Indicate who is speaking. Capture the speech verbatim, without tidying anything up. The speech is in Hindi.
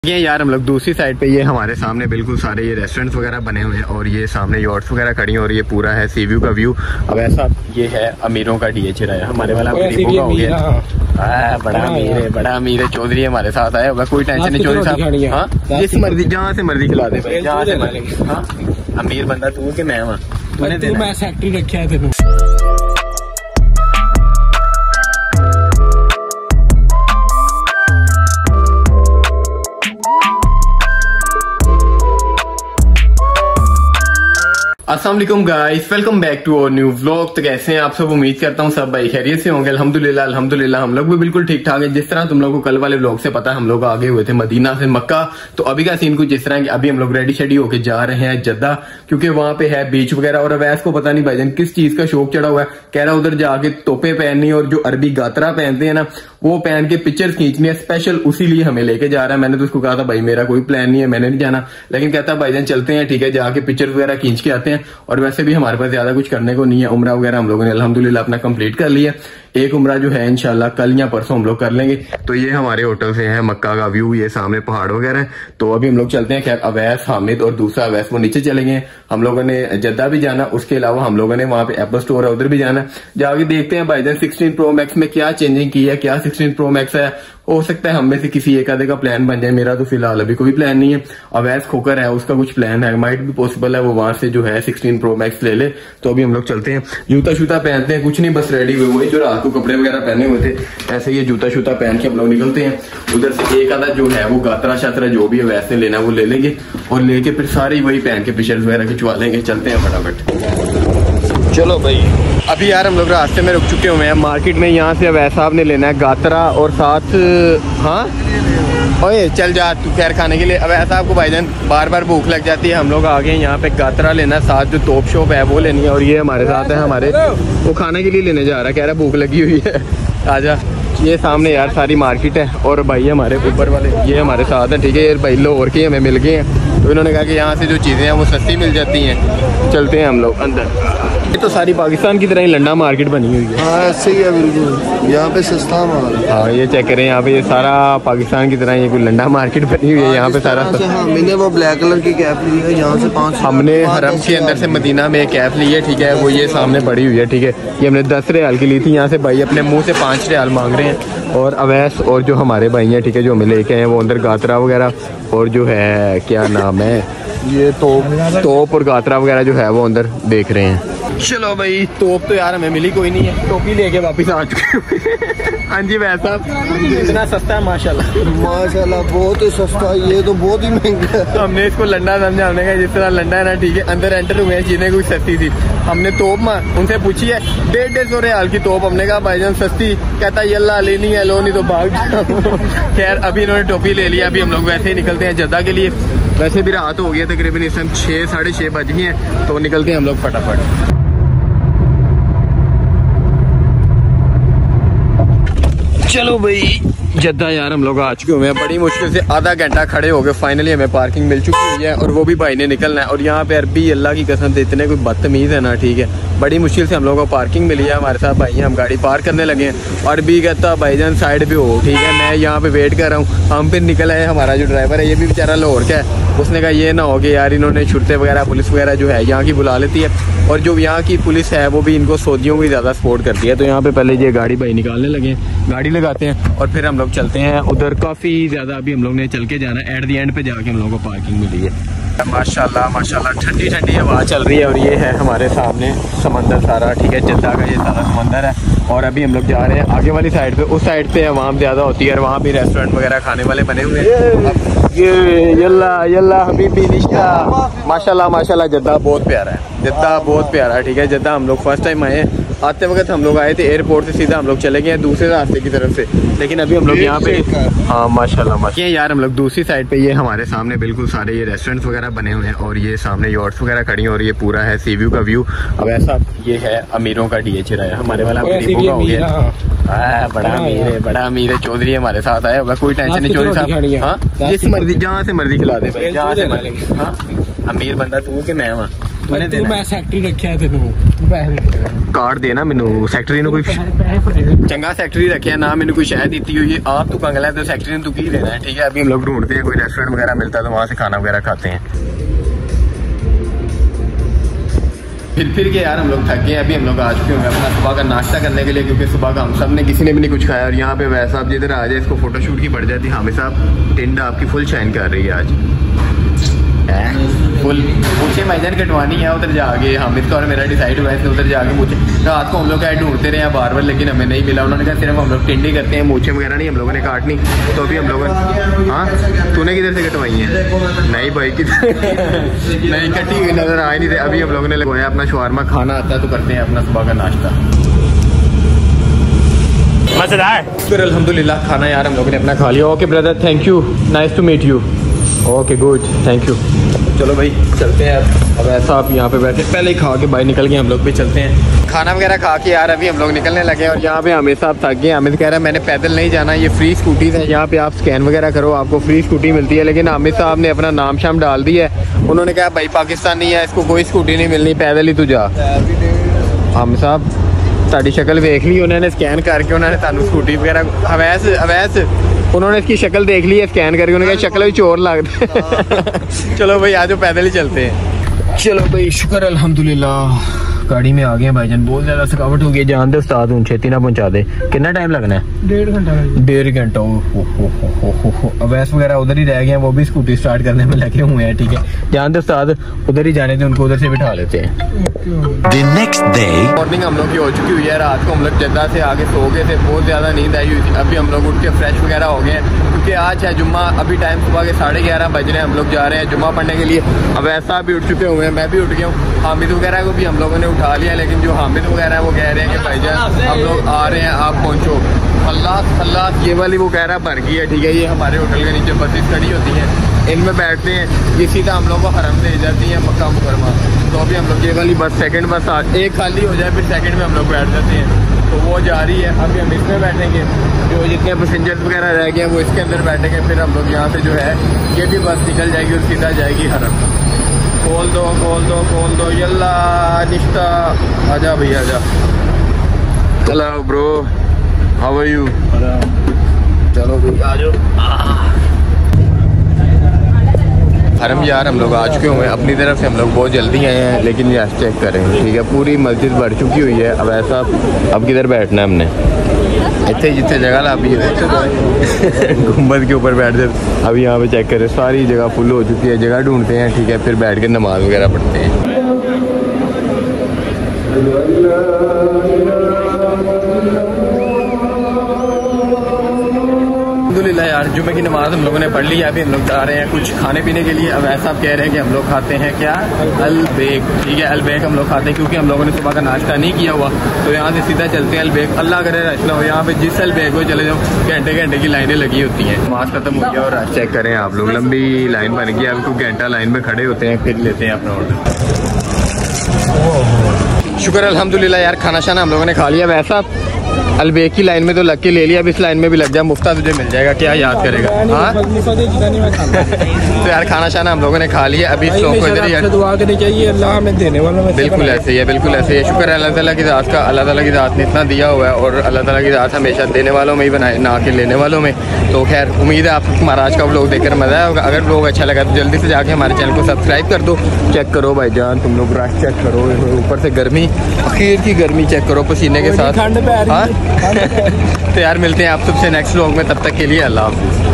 Speaker 1: ये यार हम लोग दूसरी साइड पे, ये हमारे सामने बिल्कुल सारे ये रेस्टोरेंट्स वगैरह बने हुए हैं और ये सामने यॉट्स वगैरह खड़ी हैं और ये पूरा है सी व्यू का व्यू। अब ऐसा ये है अमीरों का डी एच है, हमारे वाला गरीबों का हो गया। हाँ, बड़ा अमीर है, बड़ा अमीर है। चौधरी हमारे साथ आया होगा, कोई टेंशन नहीं। चौधरी साहब हाँ, जिस मर्जी जहाँ से मर्जी खिला दे भाई, जहाँ से मर्जी। हाँ, अमीर बंदा तू कि मैं वहाँ तूने देना
Speaker 2: फैक्ट्री रखा है तेरे।
Speaker 1: अस्सलाम वालेकुम guys, welcome back to our new vlog. तो कैसे हैं आप सब? उम्मीद करता हूँ सब भाई खैरियत से होंगे। अल्हम्दुलिल्लाह अल्हम्दुलिल्लाह हम लोग भी बिल्कुल ठीक ठाक है। जिस तरह तुम लोगों को कल वाले व्लॉग से पता है, हम लोग आगे हुए थे मदीना से मक्का। तो अभी का सीन कुछ इस तरह है कि अभी हम लोग रेडी शेडी होके जा रहे हैं जद्दा, क्योंकि वहां पे है बीच वगैरह। और अवैस को पता नहीं भाईजान किस चीज का शौक चढ़ा हुआ है, कह रहा उधर जाके तोपे पहननी और जो अरबी गातरा पहनते हैं ना, वो पहन के पिक्चर खींचनी है स्पेशल, उसी लिए हमें लेके जा रहा है। मैंने तो उसको कहा था भाई मेरा कोई प्लान नहीं है, मैंने नहीं जाना, लेकिन कहता भाईजान चलते हैं, ठीक है, जाके पिक्चर वगैरह खींच के आते हैं। और वैसे भी हमारे पास ज्यादा कुछ करने को नहीं है, उम्रा वगैरह हम लोगों ने अल्हम्दुलिल्लाह अपना कंप्लीट कर लिया। एक उम्रा जो है इंशाल्लाह कल या परसों हम लोग कर लेंगे। तो ये हमारे होटल से है मक्का का व्यू, ये सामने पहाड़ वगैरह है। तो अभी हम लोग चलते हैं। खैर अवैस, हामिद और दूसरा अवैस वो नीचे चलेंगे। हम लोगों ने जद्दा भी जाना, उसके अलावा हम लोगों ने वहां पे एप्पल स्टोर है उधर भी जाना। जाके देखते हैं भाईजान सिक्सटीन प्रो मैक्स में क्या चेंजिंग की है, क्या सिक्सटीन प्रो मैक्स है। हो सकता है हम में से किसी एक आधे का प्लान बन जाए। मेरा तो फिलहाल अभी कोई प्लान नहीं है। अवैस खोकर है, उसका कुछ प्लान है, माइट भी पॉसिबल है वो वहां से जो है सिक्सटीन प्रो मैक्स ले ले। तो अभी हम लोग चलते हैं, जूता शूता पहनते हैं, कुछ नहीं बस रेडी हुए हुए जो रात को कपड़े वगैरह पहने हुए थे, ऐसे ये जूता शूता पहन के हम लोग निकलते हैं। उधर से एक आधा जो है वो गातरा शातरा जो भी अवैस ने लेना वो ले लेंगे और लेके फिर सारे वही पहन के पिक्चर्स वगैरह खिंचवा लेंगे। चलते हैं फटाफट, चलो भाई। अभी यार हम लोग रास्ते में रुक चुके हुए हैं मार्केट में। यहाँ से अवैस साहब ने लेना है गातरा और साथ हाँ ओए चल जा तू खैर खाने के लिए। अवैस साहब को भाईजान बार बार भूख लग जाती है। हम लोग आ गए यहाँ पे गातरा लेना है, साथ जो तोप शॉप है वो लेनी है। और ये हमारे साथ है, हमारे वो खाने के लिए लेने जा रहा है, कह रहा भूख लगी हुई है आजा। ये सामने यार सारी मार्केट है और भाई हमारे ऊपर वाले ये हमारे साथ है, ठीक है। ये भाई लाहौर के हमें मिल गए हैं, तो इन्होंने कहा कि यहाँ से जो चीज़ें हैं वो सस्ती मिल जाती हैं। चलते हैं हम लोग अंदर। ये तो सारी पाकिस्तान की तरह ही लंडा मार्केट बनी हुई है।
Speaker 3: हाँ ऐसे ही है बिल्कुल, यहाँ पे सस्ता माल है।
Speaker 1: हाँ ये चेक करें, यहाँ पे ये सारा पाकिस्तान की तरह ये कोई लंडा मार्केट बनी हुई है। यहाँ पे सारा
Speaker 3: हाँ, मैंने वो ब्लैक कलर की कैप ली है, यहाँ से पाँच
Speaker 1: हमने हरम के अंदर से मदीना में एक कैप ली है, ठीक है, वो ये सामने पड़ी हुई है, ठीक है। ये हमने दस रियाल की ली थी। यहाँ से भाई अपने मुँह से पाँच रियाल मांग रहे हैं। और अवैस और जो हमारे भाई हैं, ठीक है, जो हमें लेके आए हैं वो अंदर गातरा वगैरह और जो है क्या नाम है ये तोप तोप और गातरा वगैरह जो है वो अंदर देख रहे हैं। चलो भाई, तोप तो यार हमें मिली कोई नहीं है, टोपी लेके वापस आ चुके। हाँ जी वैसा इतना सस्ता है माशाल्लाह
Speaker 3: माशाल्लाह, बहुत ही सस्ता। ये तो बहुत ही महंगा है।
Speaker 1: तो हमने इसको लंडा समझा, हमने कहा जिस तरह लंडा है ना, ठीक है, अंदर एंटर हुए हैं, चीजें कुछ सस्ती थी। हमने तोप मार उनसे पूछी है डेढ़ डेढ़ सौ रियाल की तोप। हमने कहा भाईजान सस्ती, कहता ये अल्लाह लेनी है लो नहीं तो भाग जाओ। खैर अभी इन्होंने टोपी ले लिया। अभी हम लोग वैसे ही निकलते हैं जद्दा के लिए। वैसे भी रात हो गई है तकरीबन, इस टाइम छः साढ़े छः बज गए हैं, तो निकलते हैं हम लोग फटाफट। चलो भाई जद्दा यार हम लोग आ चुके हुए हैं। बड़ी मुश्किल से आधा घंटा खड़े हो गए, फाइनली हमें पार्किंग मिल चुकी हुई है और वो भी भाई ने निकलना है। और यहाँ पे अरबी अल्लाह की कसम से इतने कोई बदतमीज़ है ना, ठीक है, बड़ी मुश्किल से हम लोगों को पार्किंग मिली है। हमारे साथ भाई हम गाड़ी पार्क करने लगे हैं और अरबी कहता भाईजान साइड पे हो, ठीक है, मैं यहाँ पे वेट कर रहा हूँ। हम फिर निकल आए, हमारा जो ड्राइवर है ये भी बेचारा लाहौर का है, उसने कहा ये ना हो कि यार इन्होंने छुट्टे वगैरह पुलिस वगैरह जो है यहाँ की बुला लेती है और जो यहाँ की पुलिस है वो भी इनको सऊदियों को ज़्यादा सपोर्ट करती है। तो यहाँ पे पहले ये गाड़ी भाई निकालने लगे, गाड़ी लगाते हैं और फिर हम लोग चलते हैं उधर। काफ़ी ज़्यादा अभी हम लोग ने चल के जाना है, एट दी एंड पे जाके हम लोगों को पार्किंग मिली है। माशाल्लाह माशाल्लाह ठंडी ठंडी हवा चल रही है और ये है हमारे सामने समंदर सारा, ठीक है, जद्दा का ये सारा समंदर है। और अभी हम लोग जा रहे हैं आगे वाली साइड पे, उस साइड पे आवाम ज़्यादा होती है और वहाँ भी रेस्टोरेंट वगैरह खाने वाले बने हुए हैं। ये यल्ला यल्ला हबीबी निश्ता, माशाल्लाह माशाल्लाह जद्दा बहुत प्यारा है, जद्दा बहुत प्यारा है, ठीक है। जद्दा हम लोग फर्स्ट टाइम आए, आते वक्त हम लोग आए थे एयरपोर्ट से सीधा हम लोग चले गए दूसरे रास्ते की तरफ से, लेकिन अभी हम लोग यहाँ पे हाँ माशाल्लाह माशाल्लाह यार हम लोग दूसरी साइड पे, ये हमारे सामने बिल्कुल सारे ये रेस्टोरेंट्स वगैरह बने हुए हैं और ये सामने यॉट्स वगैरह खड़ी हैं और ये पूरा है सी व्यू का व्यू। अब ऐसा ये है अमीरों का डी एच है, हमारे वाला गरीबों का हो गया। हाँ बड़ा अमीर है, बड़ा अमीर है। चौधरी हमारे साथ आया होगा, कोई टेंशन नहीं। चौधरी साहब हाँ, जिस मर्जी जहाँ से मर्जी खिला दे भाई, जहाँ से मर्जी। हाँ, अमीर बंदा तू कि मैं वहाँ मैंने देना
Speaker 2: मैं सैक्टरी रखिया तेनू
Speaker 1: कार्ड देना मैनू सैक्टरी ने कोई चंगा सैक्टरी रखिया ना मैंने कोई शह दी हुई है आप तू कंगला है तो सैक्टरी ने तू की देना है ठीक है। अभी हम लोग ढूंढते हैं कोई रेस्टोरेंट वगैरह मिलता है तो वहाँ से खाना वगैरह खाते हैं। फिर फिर के यार हम लोग थके हैं। अभी हम लोग आ चुके होंगे अपना सुबह का नाश्ता करने के लिए क्योंकि सुबह का हम सब ने किसी ने भी नहीं कुछ खाया। और यहाँ पे वैसा आप जिधर आ जाए इसको फोटोशूट की पड़ जाती है। हामिद साहब टिंड आपकी फुल शाइन कर रही है आज फुल। पूछे भाईजान कटवानी है उधर जाके हामिद का और मेरा डिसाइड हुआ है उधर जाके पूछे। रात को हम लोग ढूंढते रहे हैं बार बार लेकिन हमें नहीं मिला। उन्होंने कहा सिर्फ हम लोग टिंडी करते हैं मूछे वगैरह नहीं हम लोगों ने काटनी। तो अभी हम लोगों ने हाँ तूने किधर से कटवाई है? नहीं भाई किधर नहीं कटी हुई नजर आ नहीं रही। अभी हम लोगों ने लगवाया अपना शवारमा खाना आता है तो करते हैं अपना सुबह का नाश्ता। मजेदार फिर अल्हम्दुलिल्लाह खाना यार हम लोगों ने अपना खा लिया। Okay brother thank you nice to meet you. Okay good thank you. चलो भाई चलते हैं अब। अब ऐसा आप यहाँ पे बैठे पहले ही खा के बाहर निकल के हम लोग भी चलते हैं। खाना वगैरह खा के यार अभी हम लोग निकलने लगे और यहाँ पे हामिद साहब थक गए। हामिद कह रहा है मैंने पैदल नहीं जाना ये फ्री स्कूटीज है यहाँ पे आप स्कैन वगैरह करो आपको फ्री स्कूटी मिलती है। लेकिन हामिद साहब ने अपना नाम शाम डाल दिया है। उन्होंने कहा भाई पाकिस्तानी है इसको कोई स्कूटी नहीं मिलनी पैदल ही तू जा। हामिद साहब साड़ी शक्ल देख ली उन्होंने स्कैन करके उन्होंने सानू स्कूटी वगैरह अवैस अवैस उन्होंने इसकी शक्ल देख ली है स्कैन करके उन्होंने कहा शक्ल भी चोर लगती। चलो भाई आज पैदल ही चलते हैं। चलो भाई शुक्र अल्हम्दुलिल्लाह गाड़ी में आ गए भाईजान। बहुत ज्यादा थकावट हो गई जान दे उस्ताद हूँ छेती ना पहुंचा दे। कितना टाइम लगना है?
Speaker 2: डेढ़ घंटा
Speaker 1: डेढ़ घंटा अवैस वगैरह उधर ही रह गए वो भी स्कूटी स्टार्ट करने में लगे हुए हैं। ठीक है जान दे उस्ताद उधर ही जाने थे उनको उधर से बिठा लेते हैं।
Speaker 4: नेक्स्ट डे
Speaker 1: मॉर्निंग हम लोग की हो चुकी हुई है। रात को हम लोग जद्दा से आगे सो गए थे बहुत ज्यादा नींद आई हुई थी। अभी हम लोग उठ के फ्रेश वगैरह हो गए हैं क्योंकि आज है जुम्मा। अभी टाइम सुबह के साढ़े ग्यारह बज रहे हैं हम लोग जा रहे हैं जुम्मा पढ़ने के लिए। अब ऐसा भी उठ चुके हुए हैं मैं भी उठ गया हूँ। हामिद वगैरह को भी हम लोगों ने उठा लिया लेकिन जो हामिद वगैरह है वो कह रहे हैं कि भाईजान हम लोग आ रहे हैं आप पहुँचो। अल्लाह अल्लाह ये वाली वो कह रहा है भर गई है ठीक है। ये हमारे होटल के नीचे बसेस खड़ी होती हैं इनमें बैठते हैं ये सीधा हम लोग को हरम ले जाती है मक्का मुकरमा। तो अभी हम लोग ये वाली बस सेकंड बस एक खाली हो जाए फिर सेकंड में हम लोग बैठ जाते हैं तो वो जा रही है। अभी हम इसमें बैठेंगे जो जितने पैसेंजर्स वगैरह रह गए हैं वो इसके अंदर बैठेंगे। फिर हम लोग यहाँ से जो है ये भी बस निकल जाएगी और सीधा जाएगी हरम। खोल दो खोल दो खोल दो यल्ला निश्ता आजा भैया आजा। Hello bro how are you? चलो आ जाओ। हरम यार हम लोग आ चुके हुए हैं अपनी तरफ से हम लोग बहुत जल्दी आए हैं लेकिन यहाँ चेक करें ठीक है पूरी मस्जिद भर चुकी हुई है। अब ऐसा अब किधर बैठना है हमने इतने जितने जगह ला भी है गुम्बद के ऊपर बैठ जाते। अब यहाँ पे चेक करें सारी जगह फुल हो चुकी है। जगह ढूंढते हैं ठीक है फिर बैठ के नमाज वगैरह पढ़ते हैं। अल्हम्दुलिल्लाह यार जुम्मे की नमाज हम लोगों ने पढ़ ली है। अभी हम लोग जा रहे हैं कुछ खाने पीने के लिए। अब ऐसा आप कह रहे हैं कि हम लोग खाते हैं क्या अलबेक ठीक है। अलबेक हम लोग खाते हैं क्योंकि हम लोगों ने सुबह का नाश्ता नहीं किया हुआ तो यहाँ से सीधा चलते हैं अलबेक। अल्लाह करे रश ना हो यहाँ पे जिस अलबेक को चले जाओ घंटे घंटे की लाइनें लगी होती हैं। नमाज खत्म हो गया और रश चेक करें आप लोग लंबी लाइन बन गई। अब कुछ घंटा लाइन में खड़े होते हैं फिर लेते हैं अपना ऑर्डर। शुक्र अल्हम्दुलिल्लाह यार खाना शाना हम लोगों ने खा लिया। वैसा अलबेक की लाइन में तो लग के ले लिया अब इस लाइन में भी लग जा मुफ्ता तुझे मिल जाएगा क्या याद करेगा। हाँ तो यार खाना शाना हम लोगों ने खा लिया। अभी इस लोगों को इधर यार
Speaker 2: दुआ करनी चाहिए अल्लाह हमें देने वाला
Speaker 1: बिल्कुल ऐसे ही है बिल्कुल ऐसे ही है। शुक्र है अल्लाह ताला की ज़ात का अल्लाह ताला की ज़ात ने इतना दिया हुआ है और अल्लाह ताला की ज़ात हमेशा देने वालों में ही बनाए ना कि लेने वालों में। तो खैर उम्मीद है आपको हमारा आज का व्लॉग देखकर मज़ा आया होगा। अगर व्लॉग अच्छा लगा तो जल्दी से जाके हमारे चैनल को सब्सक्राइब कर दो। चेक करो भाईजान तुम लोग रश चेक करो ऊपर से गर्मी आखिर की गर्मी चेक करो पसीने के साथ। हाँ तो यार मिलते हैं आप सबसे नेक्स्ट व्लॉग में तब तक के लिए अल्लाह हाफ़िज़।